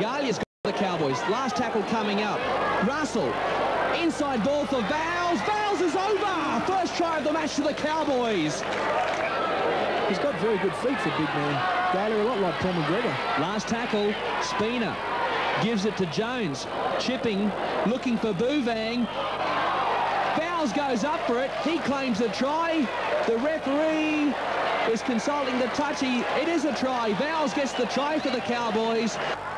Galia's got the Cowboys. Last tackle coming up. Russell. Inside ball for Vowles. Vowles is over. First try of the match for the Cowboys. He's got very good feet for big man. Galia, a lot like Paul McGregor. Last tackle. Spina gives it to Jones. Chipping. Looking for Bouvang. Vowles goes up for it. He claims the try. The referee is consulting the touchy. It is a try. Vowles gets the try for the Cowboys.